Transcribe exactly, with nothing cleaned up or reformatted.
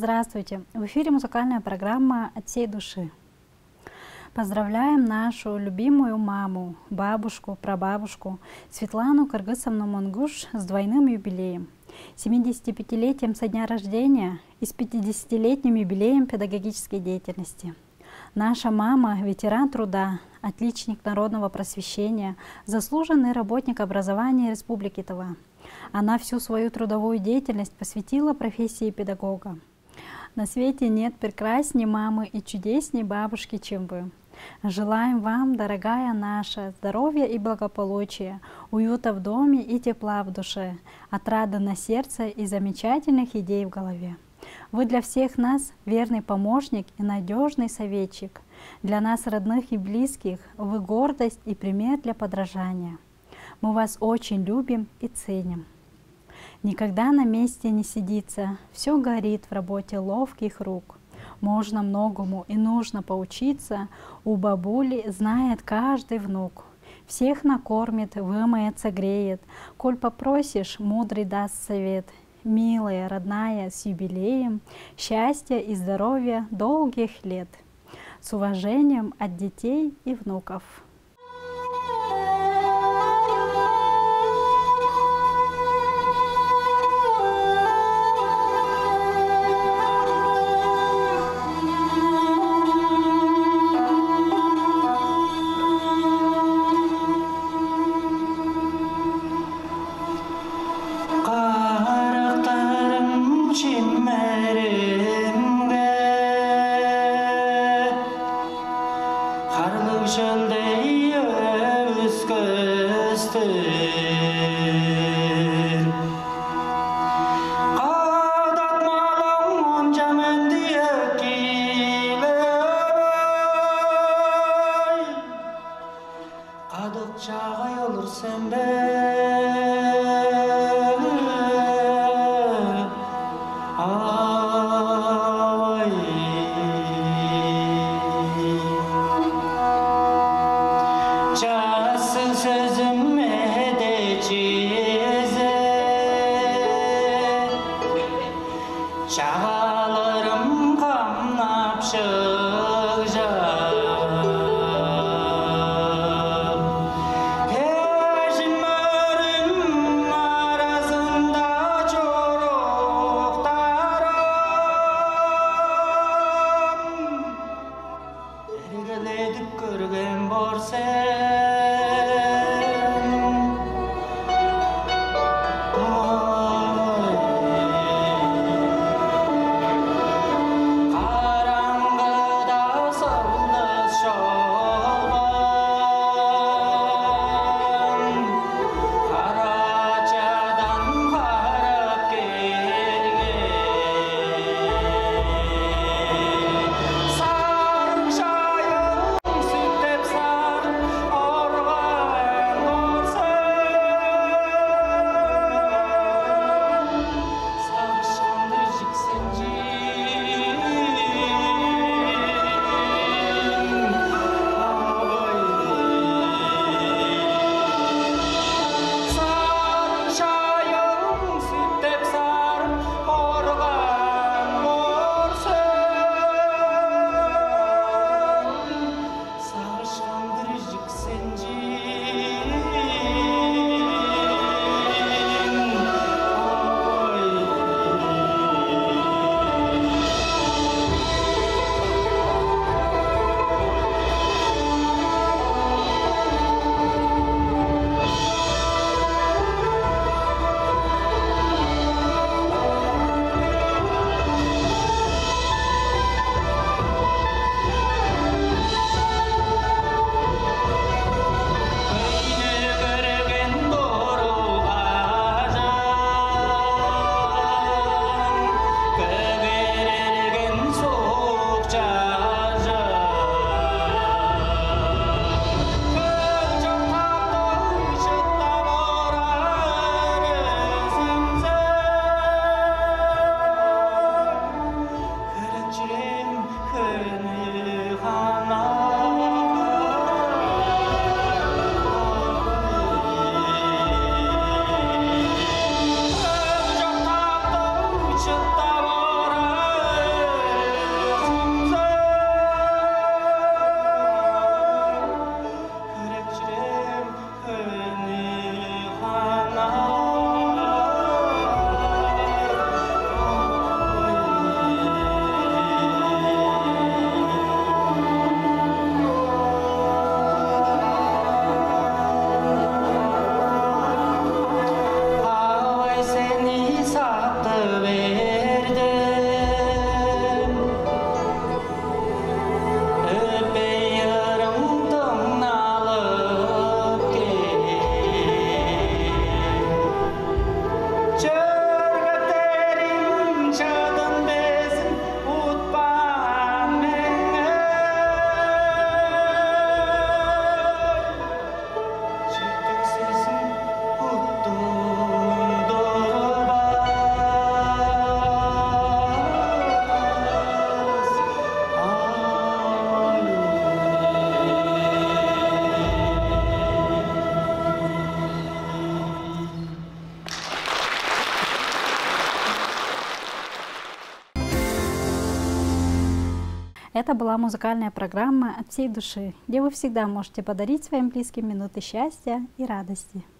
Здравствуйте! В эфире музыкальная программа «От всей души». Поздравляем нашу любимую маму, бабушку, прабабушку Светлану Кыргызовну Мунгуш с двойным юбилеем, семидесятипятилетием со дня рождения и с пятидесятилетним юбилеем педагогической деятельности. Наша мама – ветеран труда, отличник народного просвещения, заслуженный работник образования Республики Тыва. Она всю свою трудовую деятельность посвятила профессии педагога. На свете нет прекрасней мамы и чудесней бабушки, чем вы. Желаем вам, дорогая наша, здоровья и благополучия, уюта в доме и тепла в душе, отрады на сердце и замечательных идей в голове. Вы для всех нас верный помощник и надежный советчик. Для нас, родных и близких, вы гордость и пример для подражания. Мы вас очень любим и ценим. Никогда на месте не сидится, все горит в работе ловких рук. Можно многому и нужно поучиться, у бабули знает каждый внук. Всех накормит, вымоет, согреет, коль попросишь, мудрый даст совет. Милая, родная, с юбилеем, счастья и здоровья долгих лет. С уважением от детей и внуков. Çölde Это была музыкальная программа «От всей души», где вы всегда можете подарить своим близким минуты счастья и радости.